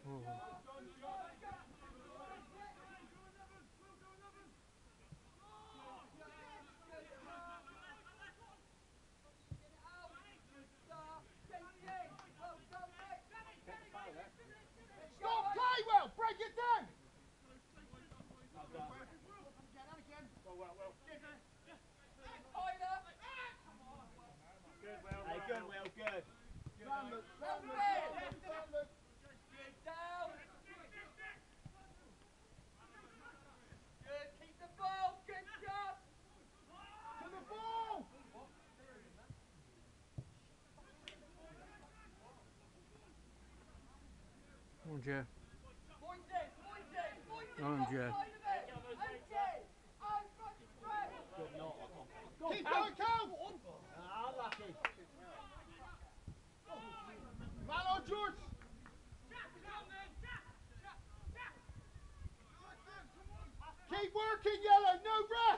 Stop play well, break it down. Hey, good, Will, good. Round Luke, round Luke, round Luke, round Luke. Down. Good, keep the ball, good job. To the ball. Come on, Joe. Point it, Go on, Joe. outside of it. Empty. Out fucking front. Good, not. Keep going, Cal. Ah, lucky. Man on George. Keep working, Yellow, no rest.